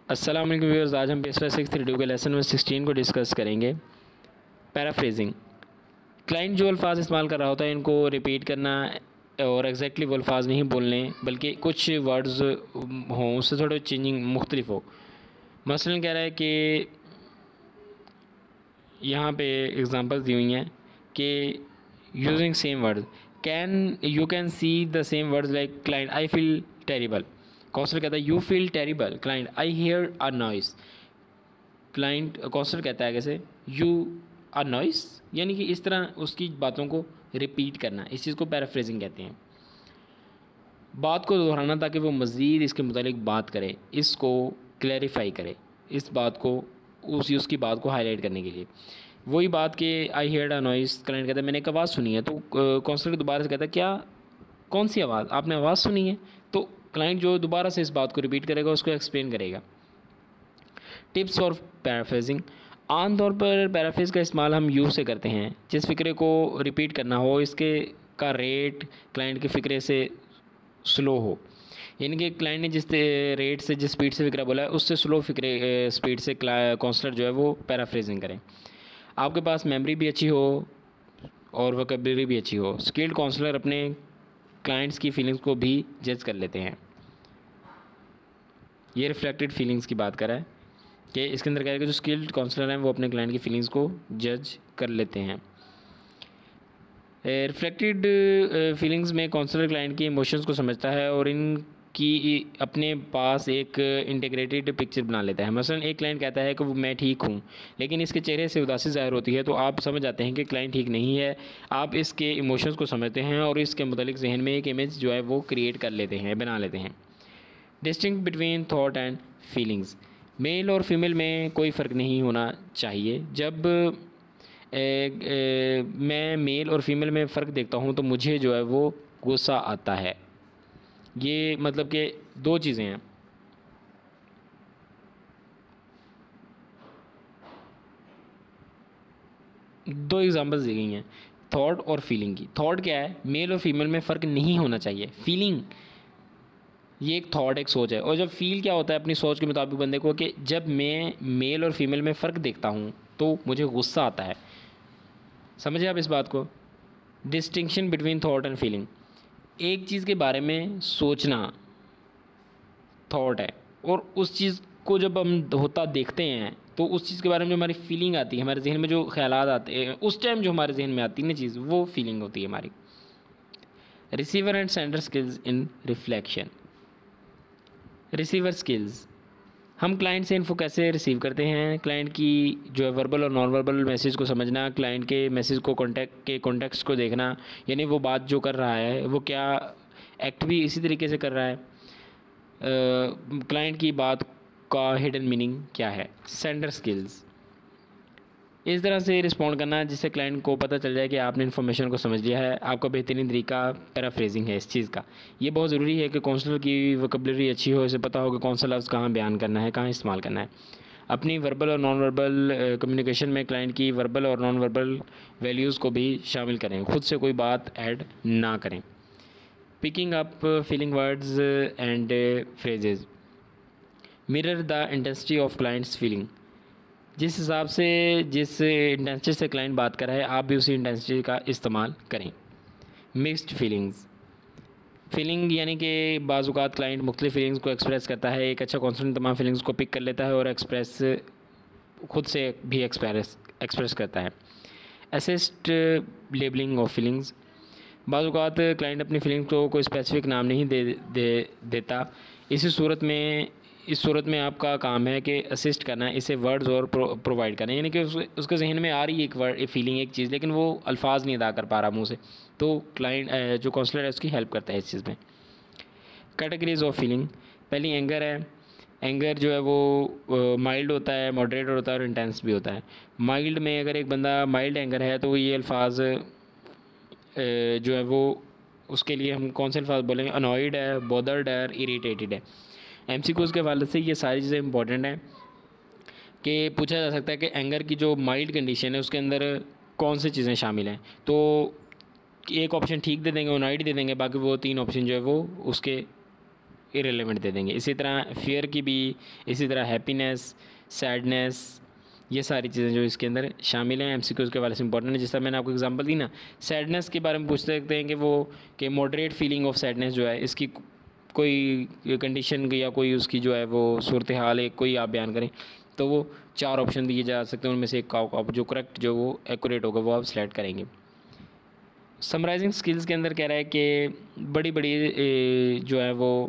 अस्सलाम वालेकुम व्यूअर्स, आज हम पेशवा 632 के लेसन नंबर 16 को डिस्कस करेंगे। पैराफ्रेजिंग। क्लाइंट जो अल्फाज इस्तेमाल कर रहा होता है इनको रिपीट करना और एग्जैक्टली वो अल्फाज नहीं बोलने, बल्कि कुछ वर्ड्स हों उससे थोड़े चेंजिंग मुख्तलिफ हो। मसलन कह रहा है कि यहाँ पे एग्जांपल्स दी हुई हैं कि using same word you can see the same words like client I feel terrible. Counsellor कहता है you feel terrible, client I hear a noise. Counsellor कहता है कैसे यू अ नॉइस, यानी कि इस तरह उसकी बातों को रिपीट करना, इस चीज़ को पैराफ्रेजिंग कहते हैं। बात को दोहराना ताकि वो मज़ीद इसके मुतालिक बात करे, इसको क्लैरिफाई करे, इस बात को उसकी बात को हाईलाइट करने के लिए। वही बात कि I hear a noise, client कहता है मैंने एक आवाज़ सुनी है, तो कौंसलर दोबारा से कहता है क्या, कौन सी आवाज़, आपने आवाज़ सुनी है? तो क्लाइंट जो दोबारा से इस बात को रिपीट करेगा उसको एक्सप्लेन करेगा। Tips for paraphrasing. आमतौर पर पैराफ्रेज का इस्तेमाल हम यू से करते हैं। जिस फ़िक्रे को रिपीट करना हो इसके का रेट क्लाइंट के फ़िक्रे से स्लो हो, यानी कि क्लाइंट ने जिस रेट से जिस स्पीड से फ़िक्रा बोला है उससे स्लो फ़िक्रे स्पीड से काउंसलर जो है वो पैराफ्रेजिंग करें। आपके पास मेमोरी भी अच्छी हो और वोकैबुलरी भी अच्छी हो। स्किल्ड काउंसलर अपने क्लाइंट्स की फीलिंग्स को भी जज कर लेते हैं। ये रिफ्लेक्टेड फीलिंग्स की बात कर रहा है कि इसके अंदर कह रहा है कि जो स्किल्ड काउंसलर हैं वो अपने क्लाइंट की फीलिंग्स को जज कर लेते हैं। रिफ्लेक्टेड फीलिंग्स में काउंसलर क्लाइंट के इमोशंस को समझता है और इनकी अपने पास एक इंटीग्रेटेड पिक्चर बना लेता है। मसलन एक क्लाइंट कहता है कि वो मैं ठीक हूँ, लेकिन इसके चेहरे से उदासी ज़ाहिर होती है, तो आप समझ जाते हैं कि क्लाइंट ठीक नहीं है। आप इसके इमोशंस को समझते हैं और इसके मुतालिक जहन में एक इमेज जो है वो क्रिएट कर लेते हैं, बना लेते हैं। Distinct between thought and feelings. Male और फीमेल में कोई फ़र्क नहीं होना चाहिए। जब मैं मेल और फीमेल में फ़र्क देखता हूँ तो मुझे जो है वो गुस्सा आता है। ये मतलब कि दो चीज़ें हैं। दो एग्जांपल्स दी गई हैं थॉट और फीलिंग की। थॉट क्या है, मेल और फीमेल में फ़र्क नहीं होना चाहिए। फीलिंग ये एक थॉट, एक सोच है। और जब फील क्या होता है अपनी सोच के मुताबिक बंदे को, कि जब मैं मेल और फीमेल में फ़र्क देखता हूँ तो मुझे गुस्सा आता है। समझे आप इस बात को? Distinction between thought and feeling. एक चीज़ के बारे में सोचना थॉट है, और उस चीज़ को जब हम होता देखते हैं तो उस चीज़ के बारे में जो हमारी फीलिंग आती है, हमारे जहन में जो ख्यालात आते हैं उस टाइम जो हमारे जहन में आती है ना चीज़, वो फीलिंग होती है हमारी। Receiver and sender skills in reflection. Receiver skills, हम क्लाइंट से इन्फो कैसे रिसीव करते हैं। क्लाइंट की जो है वर्बल और नॉन वर्बल मैसेज को समझना, क्लाइंट के मैसेज को कॉन्टेक्स्ट को देखना, यानी वो बात जो कर रहा है वो क्या एक्ट भी इसी तरीके से कर रहा है। क्लाइंट की बात का हिडन मीनिंग क्या है। सेंडर स्किल्स, इस तरह से रिस्पॉन्ड करना जिससे क्लाइंट को पता चल जाए कि आपने इन्फॉर्मेशन को समझ लिया है। आपका बेहतरीन तरीका पैराफ्रेजिंग है इस चीज़ का। ये बहुत ज़रूरी है कि काउंसलर की वोकैबुलरी अच्छी हो, इसे पता हो कि कौन सा लफ्ज़ कहाँ बयान करना है, कहाँ इस्तेमाल करना है। अपनी वर्बल और नॉन वर्बल कम्युनिकेशन में क्लाइंट की वर्बल और नॉन वर्बल वैल्यूज़ को भी शामिल करें, खुद से कोई बात ऐड ना करें। Picking up feeling words and phrases. Mirror the intensity of clients feeling. जिस हिसाब से जिस इंटेंसिटी से क्लाइंट बात कर रहा है आप भी उसी इंटेंसिटी का इस्तेमाल करें। Mixed feelings. फीलिंग यानी कि बाज़ औक़ात क्लाइंट मुख्तलिफ फीलिंग्स को एक्सप्रेस करता है। एक अच्छा काउंसलर तमाम फीलिंग्स को पिक कर लेता है और एक्सप्रेस खुद से भी एक्सप्रेस करता है। Assist labeling of feelings. बाज़ औक़ात क्लाइंट अपनी फीलिंग्स को कोई स्पेसिफिक नाम नहीं देता। इस सूरत में आपका काम है कि असिस्ट करना, इसे वर्ड्स और प्रोवाइड करना, यानी कि उसके जहन में आ रही है एक वर्ड, एक फीलिंग, एक चीज़, लेकिन वो अल्फाज नहीं अदा कर पा रहा मुंह से, तो क्लाइंट जो काउंसलर है उसकी हेल्प करता है इस चीज़ में। Categories of feeling. पहली एंगर है। एंगर जो है वो माइल्ड होता है, मॉडरेट होता है और इंटेंस भी होता है। माइल्ड में अगर एक बंदा माइल्ड एंगर है तो ये अल्फाज जो है वो उसके लिए हम कौन से अल्फाज बोलेंगे, अनॉयड है, बॉदर्ड है, इरीटेटेड है। एमसीक्यूज़ के हवाले से ये सारी चीज़ें इंपॉर्टेंट हैं कि पूछा जा सकता है कि एंगर की जो माइल्ड कंडीशन है उसके अंदर कौन सी चीज़ें शामिल हैं। तो एक ऑप्शन ठीक दे देंगे, अनॉयड दे देंगे, बाकी वो तीन ऑप्शन जो है वो उसके इरेलेवेंट दे देंगे। इसी तरह फियर की भी, इसी तरह हैप्पीनेस, सैडनेस, ये सारी चीज़ें जो इसके अंदर शामिल हैं एमसीक्यूज़ के वाले से इंपॉर्टेंट है। जिस तरह मैंने आपको एग्जांपल दी ना, सैडनेस के बारे में पूछ सकते हैं कि वो कि मॉडरेट फीलिंग ऑफ सैडनेस जो है इसकी कोई कंडीशन या कोई उसकी जो है वो सूरत हाल है कोई आप बयान करें, तो वो 4 ऑप्शन दिए जा सकते हैं, उनमें से एक का आप जो करेक्ट जो वो एक्यूरेट होगा वो आप सेलेक्ट करेंगे। समराइजिंग स्किल्स के अंदर कह रहा है कि बड़ी बड़ी जो है वो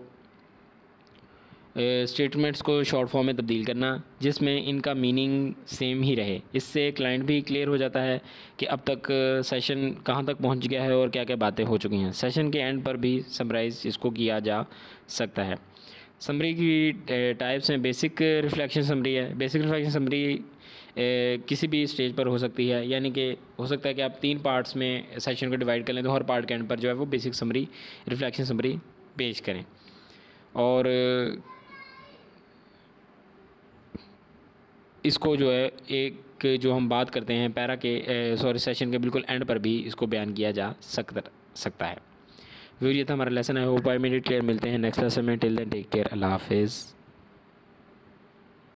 स्टेटमेंट्स को शॉर्ट फॉर्म में तब्दील करना जिसमें इनका मीनिंग सेम ही रहे। इससे क्लाइंट भी क्लियर हो जाता है कि अब तक सेशन कहाँ तक पहुँच गया है और क्या क्या बातें हो चुकी हैं। सेशन के एंड पर भी समराइज़ इसको किया जा सकता है। समरी की टाइप्स हैं, बेसिक रिफ्लेक्शन समरी है। बेसिक रिफ्लेक्शन समरी किसी भी स्टेज पर हो सकती है, यानी कि हो सकता है कि आप 3 पार्ट्स में सेशन को डिवाइड कर लें, तो हर पार्ट के एंड पर जो है वो बेसिक समरी, रिफ्लेक्शन समरी पेश करें। और इसको जो है एक जो हम बात करते हैं पैरा के सेशन के बिल्कुल एंड पर भी इसको बयान किया जा सकता है। ये था हमारा lesson. I hope I made it clear. मिलते हैं नेक्स्ट लेसन में। Till then take care. Allah हाफिज़।